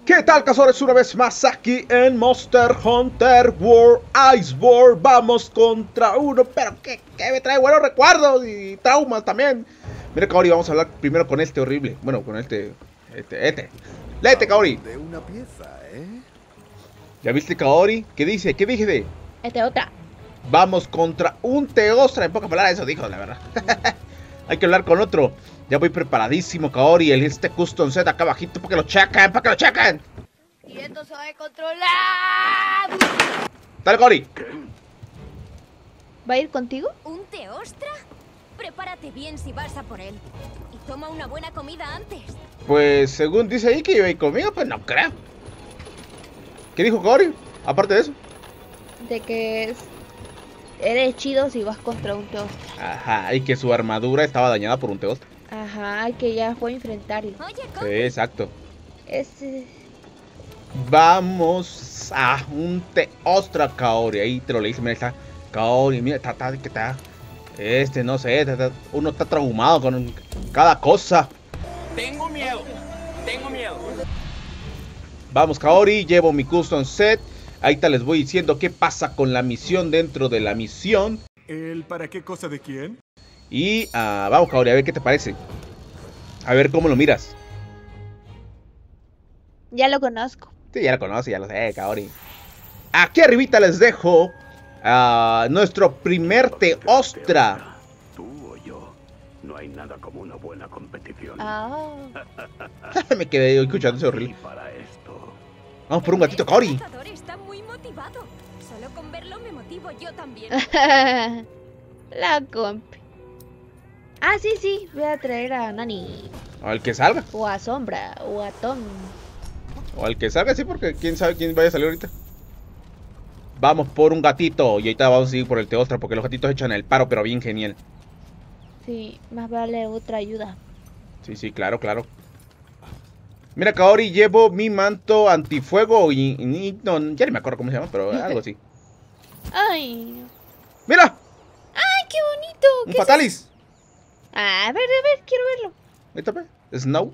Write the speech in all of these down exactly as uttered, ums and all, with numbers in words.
¿Qué tal, cazadores? Una vez más aquí en Monster Hunter World Iceborne. Vamos contra uno, pero que, que me trae buenos recuerdos y traumas también. Mira, Kaori, vamos a hablar primero con este horrible. Bueno, con este, este, este. Léete, Kaori. De una pieza, ¿eh? ¿Ya viste, Kaori? ¿Qué dice? ¿Qué dije de? Este otra. Vamos contra un Teostra. En pocas palabras eso dijo, la verdad. Hay que hablar con otro. Ya voy preparadísimo, Kaori. El este Custom Set acá abajito para que lo chequen, para que lo chequen. Y esto se va a controlar. Dale, Kaori. ¿Va a ir contigo? ¿Un Teostra? Prepárate bien si vas a por él. Y toma una buena comida antes. Pues según dice ahí que iba a ir conmigo, pues no creo. ¿Qué dijo Kaori? Aparte de eso. De que es... eres chido si vas contra un Teostra. Ajá, y que su armadura estaba dañada por un Teostra. Ajá, y que ya fue a enfrentarlo. Oye, Sí, ¿cómo? exacto. Ese... Vamos a un Teostra, Kaori. Ahí te lo leíste, mira, está Kaori, mira, está, está, que está. Este, no sé, está, está, uno está traumado con cada cosa. Tengo miedo, tengo miedo. Vamos, Kaori, llevo mi Custom Set. Ahí te les voy diciendo qué pasa con la misión dentro de la misión. ¿El para qué cosa de quién? Y uh, vamos, Kaori, a ver qué te parece. A ver cómo lo miras. Ya lo conozco. Sí, ya lo conoces, ya lo sé, Kaori. Aquí arribita les dejo uh, nuestro primer Teostra. Tú o yo, no hay nada como una buena competición. Ah. Me quedé escuchando ese Y horrible. para esto, Vamos por un gatito, Kaori. El cazador está muy motivado. Solo con verlo me motivo yo también. La comp. Ah, sí, sí. Voy a traer a Nani. O al que salga. O a Sombra. O a Tom. O al que salga, sí, porque quién sabe quién vaya a salir ahorita. Vamos por un gatito. Y ahorita vamos a ir por el Teostra, porque los gatitos echan el paro, pero bien genial. Sí, más vale otra ayuda. Sí, sí, claro, claro. Mira, Kaori, llevo mi manto antifuego y, y no, ya ni me acuerdo cómo se llama, pero algo así. Ay. ¡Mira! ¡Ay, qué bonito! ¡Un ¿Qué Fatalis! es? Ah, a ver, a ver, quiero verlo. Ahí está, pues. Snow.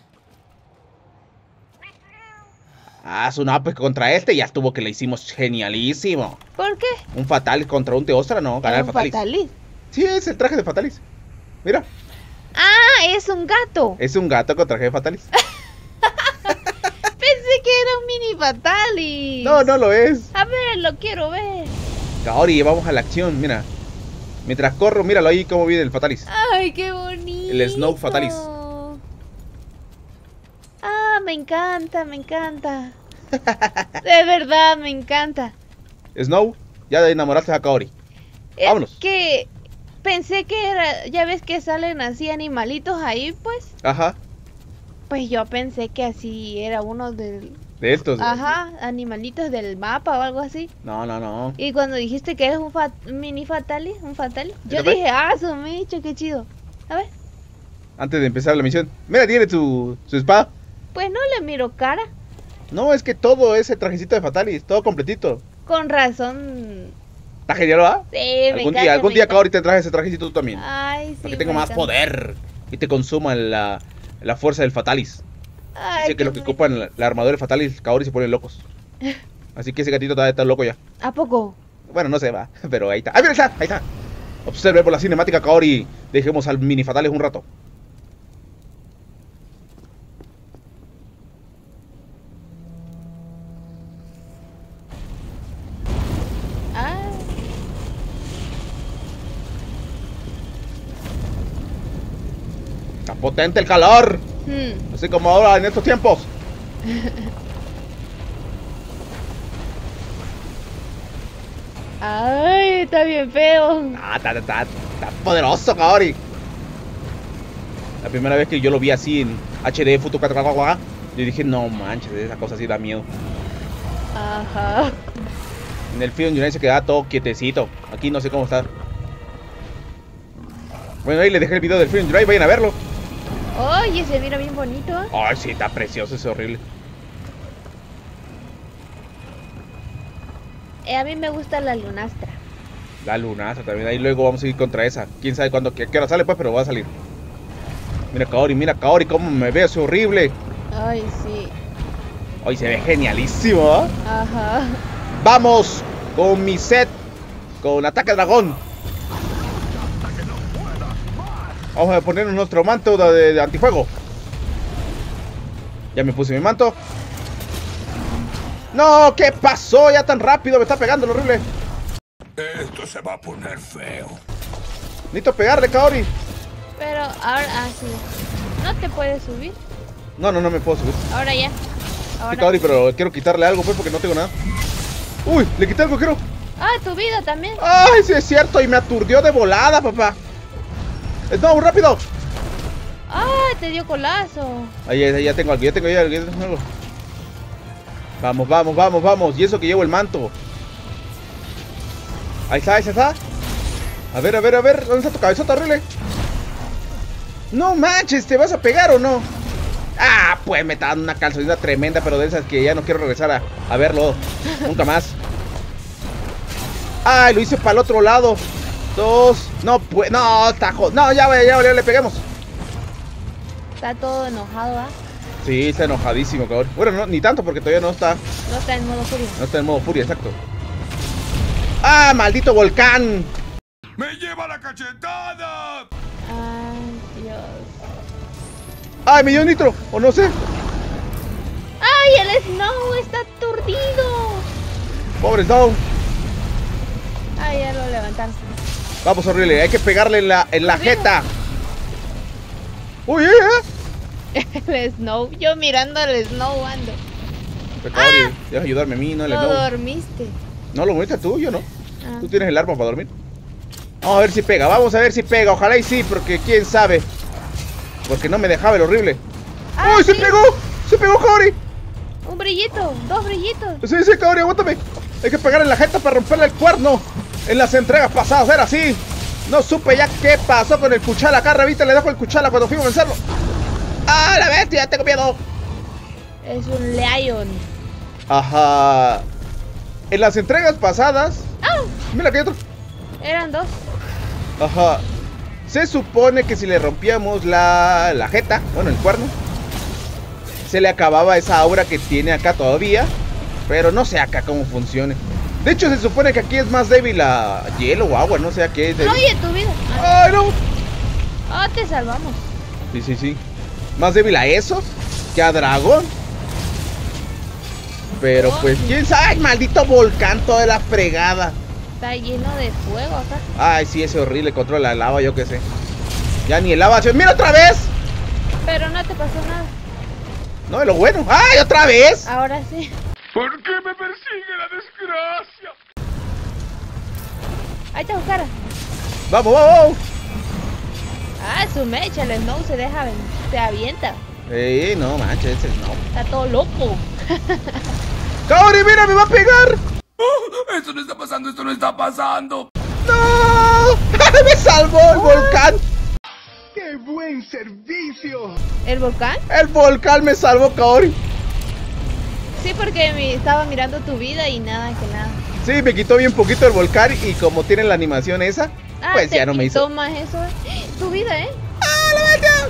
Ah, su no, pues contra este ya estuvo que le hicimos genialísimo. ¿Por qué? Un Fatalis contra un Teostra, no, ganar el ¿Un Fatalis. Fatalis? Sí, es el traje de Fatalis. Mira, Ah, es un gato. es un gato con traje de Fatalis. Pensé que era un mini Fatalis. No, no lo es. A ver, lo quiero ver. Kaori, vamos a la acción, mira. Mientras corro, míralo ahí cómo viene el Fatalis. Ay, qué bonito. El Snow Fatalis. Ah, me encanta, me encanta. De verdad, me encanta. Snow, ya enamoraste a Kaori. Es Vámonos. que pensé que era, ya ves que salen así animalitos ahí, pues. Ajá, Pues yo pensé que así era uno del... de estos. Ajá, animalitos del mapa o algo así. No, no, no. Y cuando dijiste que eres un, fat- un mini Fatalis, un Fatalis, yo ¿Esto fue? dije, ah, su micho, qué chido. A ver, Antes de empezar la misión. Mira, tiene su, su espada. pues no le miro cara. No, es que todo ese trajecito de Fatalis, todo completito. Con razón. Está genial, ¿verdad? Sí, me Algún encanta, día, algún me día encanta. Kaori te traje ese trajecito tú también. Ay, sí. para que tenga me más encanta. poder y te consuma la, la fuerza del Fatalis. Ay, Dice que qué los que bonito. ocupan la, la armadura del Fatalis, Kaori se ponen locos. Así que ese gatito está, está loco ya. ¿A poco? Bueno, no se va, pero ahí está. ¡Ah, mira, ahí está! Ahí está. Observe por la cinemática, Kaori. Dejemos al mini Fatalis un rato. Ah, Está potente el calor. hmm. Así como ahora en estos tiempos. Ay, está bien feo. Ah, está, está, está poderoso, Kaori. La primera vez que yo lo vi así en H D Futu cuatro K, yo dije, no manches, esa cosa así da miedo. Ajá. En el Freedom United se quedaba todo quietecito. Aquí no sé cómo está. Bueno, ahí les dejé el video del Freedom United, vayan a verlo. Oye, se mira bien bonito, ¿eh? Ay, sí, está precioso, es horrible. Eh, a mí me gusta la lunastra. La lunaza también, ahí luego vamos a ir contra esa. Quién sabe cuándo, qué, qué hora sale pues, pero va a salir. Mira Kaori, mira Kaori, cómo me veo, es horrible. Ay, sí. Hoy se ve genialísimo, ¿eh? Ajá. Vamos con mi set. Con ataque dragón. Vamos a ponernos nuestro manto de, de antifuego. Ya me puse mi manto. No, ¿qué pasó? Ya tan rápido, me está pegando lo horrible. Esto se va a poner feo. Necesito pegarle, Kaori. Pero ahora, ah, sí. ¿No te puedes subir? No, no, no me puedo subir. Ahora ya. Sí, Ahora. Kaori, pero quiero quitarle algo, pues, porque no tengo nada. Uy, le quité algo, quiero. Ah, tu vida también. Ay, sí es cierto, y me aturdió de volada, papá. No, rápido. Ah, te dio colazo. Ahí, ahí, ya tengo algo, ya tengo, ya tengo algo. Vamos, vamos, vamos, vamos. Y eso que llevo el manto. Ahí está, ahí está. A ver, a ver, a ver. ¿Dónde está tu cabezota horrible? No manches, ¿te vas a pegar o no? Ah, pues me está dando una calzonita tremenda, pero de esas que ya no quiero regresar a, a verlo. Nunca más. Ay, lo hice para el otro lado. Dos. No, pues, no, tajo. No, ya, ya, ya, ya le peguemos. Está todo enojado, ¿ah? Sí, está enojadísimo, cabrón. Bueno, no, ni tanto porque todavía no está. No está en modo furia. No está en modo furia, exacto. ¡Ah, maldito volcán! ¡Me lleva la cachetada! Ay, Dios. ¡Ay, me dio nitro! O no sé. ¡Ay, el Snow está aturdido! Pobre Snow. Ay, ya lo levantaron. Vamos, horrible. Hay que pegarle en la, en la jeta. ¡Uy, eh, eh! El Snow. Yo mirando al Snow ando. Kaori, deja ayudarme a mí, no el Lo Snow. dormiste. No lo moriste tú, yo no. Ah. Tú tienes el arma para dormir. Vamos a ver si pega, vamos a ver si pega. Ojalá y sí, porque quién sabe. Porque no me dejaba el horrible. Ah, ¡Uy, se sí. pegó! ¡Se pegó, Kaori! Un brillito, dos brillitos. Sí, sí, Kaori, aguántame. Hay que pegar en la jeta para romperle el cuerno. En las entregas pasadas era así. No supe ya qué pasó con el Kuchala. Acá revista le dejo el Kuchala cuando fuimos a vencerlo. ¡Ah, la bestia! Tengo miedo. Es un Lion. Ajá. En las entregas pasadas. ¡Ah! Mira que hay otro. Eran dos. Ajá. Se supone que si le rompíamos la, la jeta, bueno, el cuerno, se le acababa esa aura que tiene acá todavía. Pero no sé acá cómo funcione. De hecho, se supone que aquí es más débil a hielo o agua, no sé a qué es débil. Oye, tu vida. Ah, ¡Ay, no! ah, te salvamos. Sí, sí, sí. Más débil a esos que a dragón. Pero pues, quién sabe. ¡Ay, maldito volcán! Toda la fregada. Está lleno de fuego acá. Ay, sí, ese horrible controla la lava, yo qué sé. Ya ni el lava. ¡Mira otra vez! Pero no te pasó nada. No, es lo bueno. ¡Ay, otra vez! Ahora sí. ¿Por qué me persigue la desgracia? Ahí está Oscar. ¡Vamos, vamos! Ah, su mecha, el Snow se deja, se avienta. Eh, no manches, ese no. Está todo loco. ¡Kaori, mira, me va a pegar! ¡Oh! Esto no está pasando, esto no está pasando. ¡No! ¡Me salvó el volcán! ¡Qué buen servicio! ¿El volcán? El volcán me salvó, Kaori. Sí, porque me estaba mirando tu vida y nada que nada. Sí, me quitó bien poquito el volcán y como tiene la animación esa, Ah, pues te ya no me hizo. quitó más eso. ¿Eh? Tu vida, ¿eh? ¡Ah, la bestia!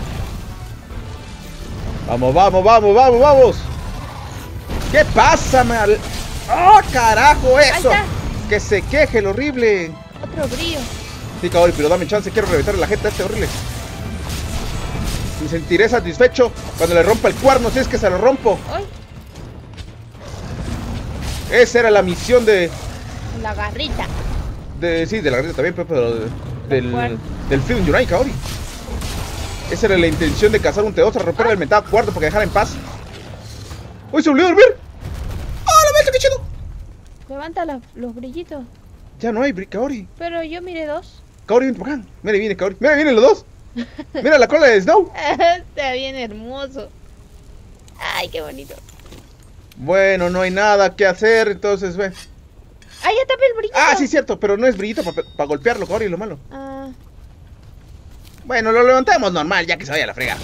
Vamos, vamos, vamos, vamos, vamos. ¿Qué pasa, mal? ¡Oh, carajo, eso! está. Que se queje el horrible. Otro brillo. Sí, Kaori, pero dame chance, quiero reventar la jeta a este horrible. Me sentiré satisfecho cuando le rompa el cuerno, si es que se lo rompo. Ay, Esa era la misión de... la garrita. de sí, de la garrita también, pues, pero de- del, cuerno. del film Yunai, Kaori. Esa era la intención de cazar un T dos, romper el mentado cuarto para que dejara en paz. ¡Uy, se olvidó dormir! ¡Oh, la bestia, qué chido! Levanta la- los brillitos. Ya no hay, bri- Kaori. Pero yo miré dos. Kaori, ven por acá. Mira, viene Kaori. Mira, vienen los dos. Mira la cola de Snow. Está bien hermoso. Ay, qué bonito. Bueno, no hay nada que hacer, entonces, ve. Ah, ya tapé el brillito. Ah, sí, cierto, pero no es brillito para golpearlo, Kaori, lo malo. Ah, Bueno, lo levantamos normal, ya que se vaya a la frega.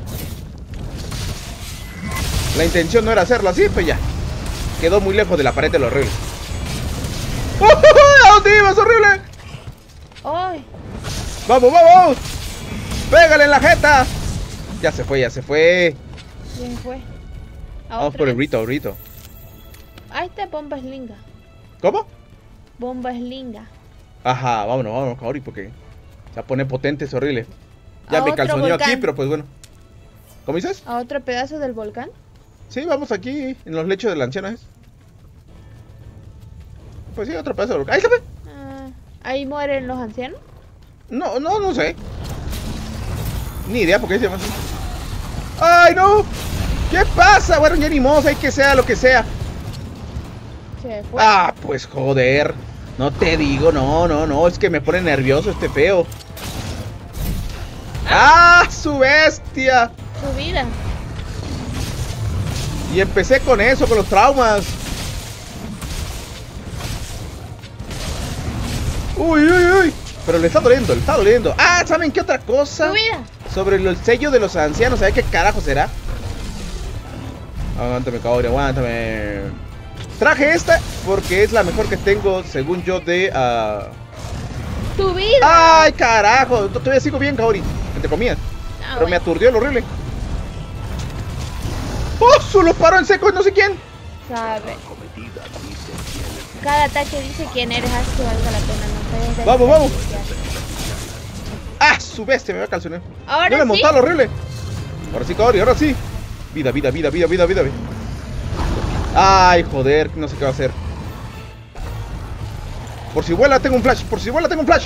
La intención no era hacerlo así, pues ya. Quedó muy lejos de la pared de lo horrible. ¡Oh, ¿a dónde ibas, horrible? ay, ¡Vamos, vamos! ¡Pégale en la jeta! Ya se fue, ya se fue. bien fue. Vamos por el Rito, Rito. Ahí está bomba slinga. ¿Cómo? Bomba slinga. Ajá, vámonos, vámonos, Kaori, porque se va a poner potente, es horrible. Ya A me otro calzoneó volcán. aquí, pero pues bueno. ¿Cómo dices? ¿A otro pedazo del volcán? Sí, vamos aquí, en los lechos de la anciana, ¿es? Pues sí, otro pedazo de volcán. ¡Ahí se ve! Ah, ¿ahí mueren los ancianos? No, no, no sé. Ni idea, porque se llama así. ¡Ay, no! ¿Qué pasa? Bueno, ya ni modo, hay que sea lo que sea. Se fue. Ah, pues joder. No te digo, no, no, no. Es que me pone nervioso este feo. ¡Ah, su bestia! Su vida. Y empecé con eso, con los traumas. Uy, uy, uy. Pero le está doliendo, le está doliendo. Ah, ¿saben qué otra cosa? Su vida. Sobre el sello de los ancianos. ¿Saben qué carajo será? Aguántame, Kaori, aguántame. Traje esta porque es la mejor que tengo, según yo, de... Uh... Tu vida. ¡Ay, carajo! Todavía sigo bien, Kaori. Entre comillas. Ah, Pero bueno. me aturdió lo horrible. ¡Oh! Solo paró en seco, no sé quién. Sabe. Cada ataque dice quién eres, hace que valga la pena. No puedes Vamos, vamos. diferenciar. ¡Ah! Su bestia, me va a calzonear. Ahora No me sí. montaba lo horrible. Ahora sí, Kaori, ahora sí. Vida, vida, vida, vida, vida, vida. Ay, joder, no sé qué va a hacer. Por si vuela tengo un flash, por si vuela tengo un flash.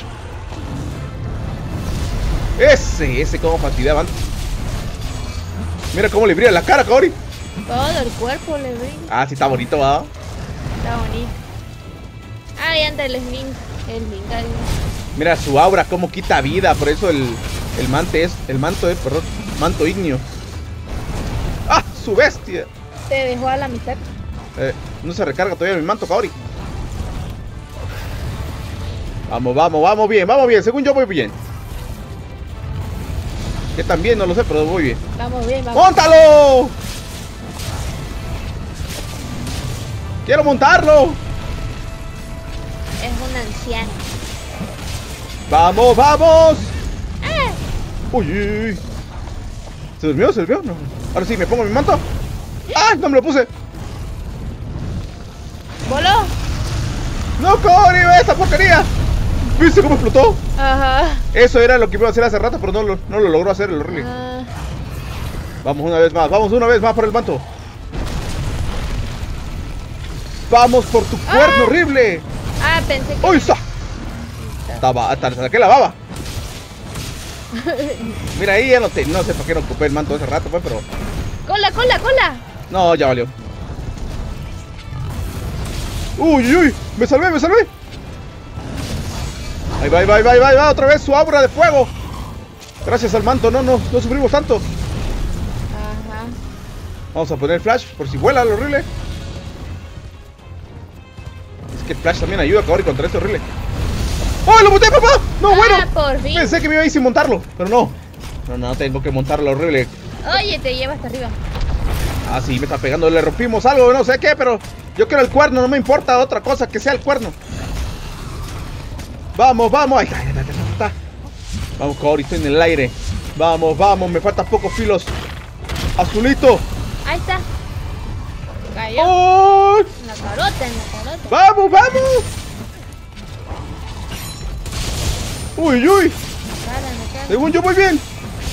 Ese, ese como fastidiaba antes. Mira cómo le brilla la cara, Kaori. Todo el cuerpo le brilla. Ah, sí está bonito, ¿va? Está bonito. Ahí anda el Sling. El Sling ahí. Mira su aura, cómo quita vida. Por eso el, el mante es, el manto es, perdón, manto ignio. ¡Ah, su bestia! Te dejó a la mitad. Eh, no se recarga todavía mi manto, Kaori. Vamos, vamos, vamos bien, vamos bien. Según yo voy bien. Que también no lo sé, pero voy bien. Vamos bien, vamos. ¡Móntalo! ¡Quiero montarlo! Es un anciano. ¡Vamos, vamos! Uy, uy, uy. ¿Se durmió? ¿Se durmió? No. Ahora sí, me pongo mi manto. ¡Ah! No me lo puse. ¡Voló! ¡No, Kaori! ¡Ve esa porquería! ¿Viste cómo explotó? Ajá. Eso era lo que iba a hacer hace rato, pero no lo, no lo logró hacer el horrible. Ah, Vamos una vez más, vamos una vez más por el manto. ¡Vamos por tu cuerno Ah. horrible! ah, pensé que... ¡Uy, sa! Estaba, hasta le saqué la baba. Mira, ahí ya no, te, no sé por qué no ocupé el manto hace rato, pues, pero... ¡Cola, cola, cola! No, ya valió. ¡Uy, uy, uy! ¡Me salvé, me salvé! Ahí va, ahí va, ahí va, ahí va, ahí va, otra vez su aura de fuego. Gracias al manto, no, no, no sufrimos tanto. Ajá. Vamos a poner flash por si vuela lo horrible. Es que el flash también ayuda a Kaori contra este horrible. ¡Oh, lo monté, papá! ¡No, Ah, bueno! por fin. Pensé que me iba a ir sin montarlo, pero no. No, no, tengo que montarlo horrible. Oye, te lleva hasta arriba. Ah, sí, me está pegando, le rompimos algo, no sé qué, pero yo quiero el cuerno, no me importa otra cosa que sea el cuerno. Vamos, vamos, ay, ay, ay, ay, ay, ay. Vamos, Kaori, estoy en el aire. Vamos, vamos, me faltan pocos filos. Azulito. Ahí está. Cayó. ¡Oh! En la carota, en la carota. ¡Vamos, vamos! ¡Uy, uy! Cara, en la cara. Según yo voy bien.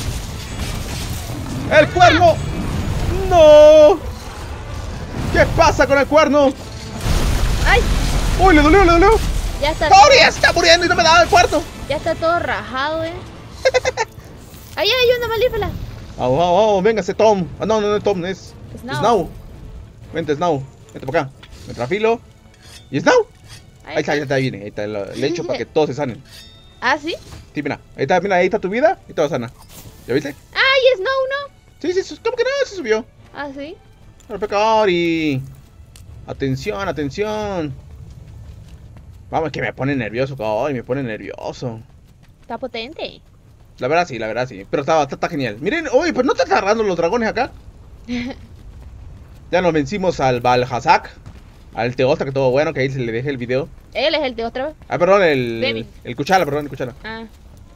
¡El cuerno! ¡No! ¿Qué pasa con el cuerno? ¡Ay! ¡Uy, le dolió, le dolió! Ya está, ¡Kaori ya se está muriendo y no me da el cuerno! ya está todo rajado, eh. Ahí hay una malífera. Vamos, vamos, vamos, véngase Tom. Ah, no, no, no es Tom, es Snow. Snow. Vente, Snow. Vente para acá. Me trafilo. ¿Y Snow? Ahí está, ahí está, ahí viene. Ahí está, lo- le echo para que todos se sanen. ¿Ah, sí? Sí, mira. Ahí está, mira, ahí está tu vida y todo sana. ¿Ya viste? ¡Ay, Snow, no! Sí, sí, ¿cómo que no? Se subió. ¿Ah, sí? Ahora, Kaori. Atención, atención. Vamos, que me pone nervioso, Kaori, me pone nervioso. Está potente. La verdad sí, la verdad sí. Pero está, está, está genial. Miren, oye, pues no te están tardando los dragones acá. Ya nos vencimos al Valhazak. Al Teostra, que todo bueno, que ahí se le dejé el video. Él es el de otra vez. Ah, perdón, el. Baby. El Cuchala, perdón, el Cuchala. Ah.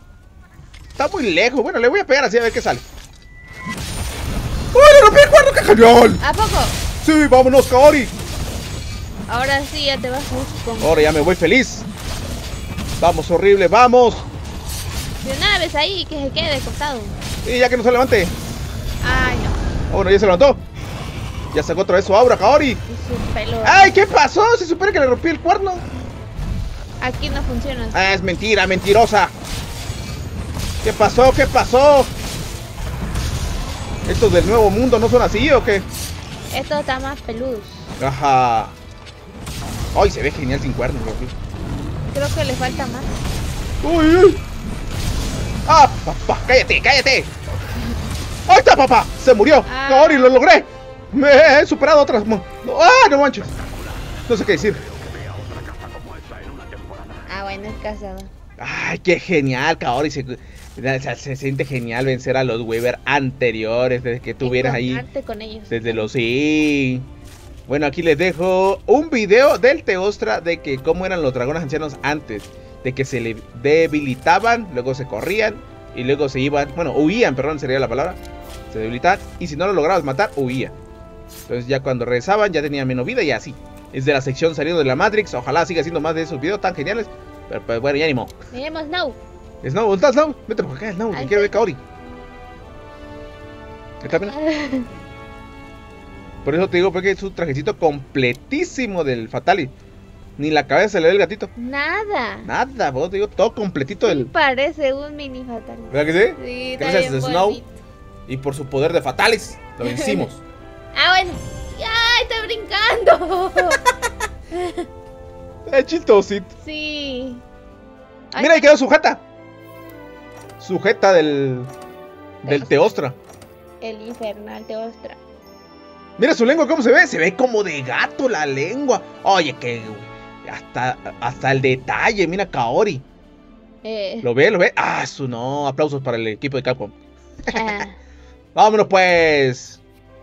Está muy lejos. Bueno, le voy a pegar así a ver qué sale. ¡Uy, le rompí el cuerno! ¡Qué ¡Genial! ¿A poco? ¡Sí, vámonos, Kaori! Ahora sí ya te vas mucho con... Ahora ya me voy feliz. Vamos, horrible, vamos. De una vez ahí que se quede de costado. Y ya que no se levante. Ay, no. Ah, bueno, ya se levantó. Ya sacó otra vez su aura, Kaori. Y su pelo. ¡Ay, qué pasó! Se supone que le rompí el cuerno. Aquí no funciona. Ah, es mentira, mentirosa. ¿Qué pasó? ¿Qué pasó? ¿Estos del nuevo mundo no son así o qué? Esto está más peludo. Ajá. Ay, se ve genial sin cuernos, Rocky. Creo que le falta más. ¡Uy, uy! ¡Ah, papá! ¡Cállate, cállate! ¡Ahí está, papá! ¡Se murió! Ah. ¡Kaori, lo logré! ¡Me he superado otras! mo- ¡Ah, no manches! No sé qué decir. Ah, bueno, es casado. ¡Ay, qué genial, Kaori! Se, se, se siente genial vencer a los Weaver anteriores, desde que tuvieras ahí. Encontrarte con ellos. Desde los sí. Bueno, aquí les dejo un video del Teostra de que cómo eran los dragones ancianos antes. De que se le debilitaban, luego se corrían y luego se iban, bueno, huían, perdón, sería la palabra. Se debilitaban y si no lo lograbas matar, huía. Entonces ya cuando regresaban ya tenían menos vida y así. Es de la sección saliendo de la Matrix. Ojalá siga haciendo más de esos videos tan geniales. Pero pues bueno, ya ni modo. Miremos Snow. Snow, ¿dónde estás, Snow? Vete por acá, Snow, que Ahí quiero ver está. Kaori. ¿Está bien? Por eso te digo, porque es un trajecito completísimo del Fatali. Ni la cabeza se le ve el gatito. Nada. Nada, vos te digo, todo completito Sí del... parece un mini fatal. ¿Verdad que sí? Sí, está Gracias bien a Snow bonito. y por su poder de Fatalis, lo vencimos. Ah, bueno. ¡Ya! ¡Está brincando! Es chistosito. Sí. Ay, Mira, ahí quedó sujeta. Sujeta del... Del Teostra. el infernal Teostra. Mira su lengua cómo se ve. Se ve como de gato la lengua. Oye, que... Hasta, hasta el detalle. Mira Kaori. Eh, ¿Lo ve? ¿Lo ve? Ah, su no. Aplausos para el equipo de Capcom. ah, Vámonos pues.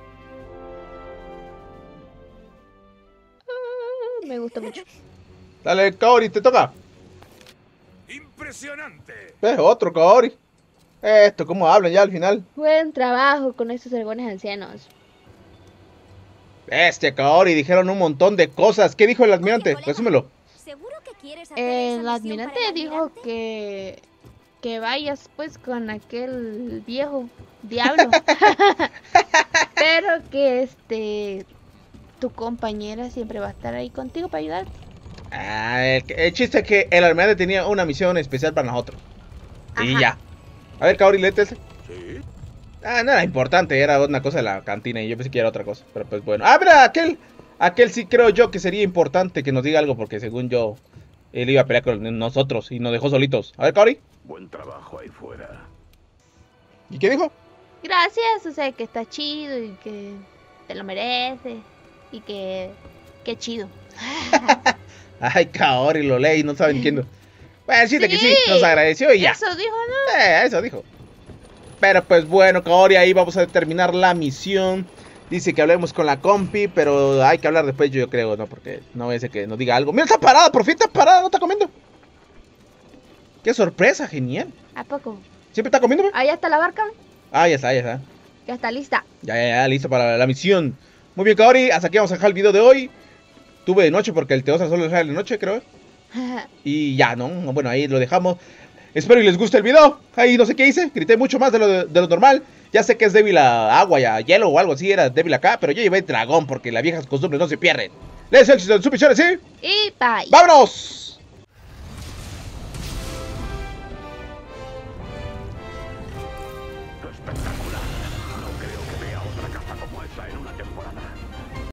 me gusta mucho. Dale, Kaori, te toca. Impresionante. Eh, otro Kaori. Esto, ¿cómo hablan ya al final? Buen trabajo con estos dragones ancianos. Bestia, Kaori, dijeron un montón de cosas. ¿Qué dijo el admirante? Oye, colega, Resúmelo. ¿Seguro que quieres hacer esa El misión admirante para el dijo almirante? que que vayas pues con aquel viejo diablo. Pero que este tu compañera siempre va a estar ahí contigo para ayudarte. Ah, el, el chiste es que el almirante tenía una misión especial para nosotros. Y Ajá. ya. A ver, Kaori, léete ese. ¿Sí? Ah, no era importante, era una cosa de la cantina y yo pensé que era otra cosa. Pero pues bueno. Ah, mira, aquel. Aquel sí creo yo que sería importante que nos diga algo porque según yo, él iba a pelear con nosotros y nos dejó solitos. A ver, Kaori. Buen trabajo ahí fuera. ¿Y qué dijo? Gracias, o sea que está chido y que te lo mereces y que qué chido. Ay, Kaori lo lee y no sabe ni quién. Bueno, sí, de que sí, Sí. nos agradeció y ya. Eso dijo, ¿no? Eh, eso dijo. Pero pues bueno, Kaori, ahí vamos a terminar la misión. Dice que hablemos con la compi, pero hay que hablar después, yo creo, ¿no? Porque no es que nos diga algo. Mira, está parada, por fin está parada, no está comiendo. Qué sorpresa, genial. ¿A poco? ¿Siempre está comiendo? Ahí está la barca, Ah, ya está, ya está. ya está lista. Ya, ya, ya, listo para la misión. Muy bien, Kaori, hasta aquí vamos a dejar el video de hoy. Tuve de noche porque el Teostra solo sale de noche, creo. Y ya, ¿no? Bueno, ahí lo dejamos. Espero y les guste el video. Ahí no sé qué hice, grité mucho más de lo, de, de lo normal. Ya sé que es débil a agua y a hielo o algo así, era débil acá, pero yo llevé dragón porque las viejas costumbres no se pierden. Les éxito en su misión, ¿sí? Y bye. ¡Vámonos!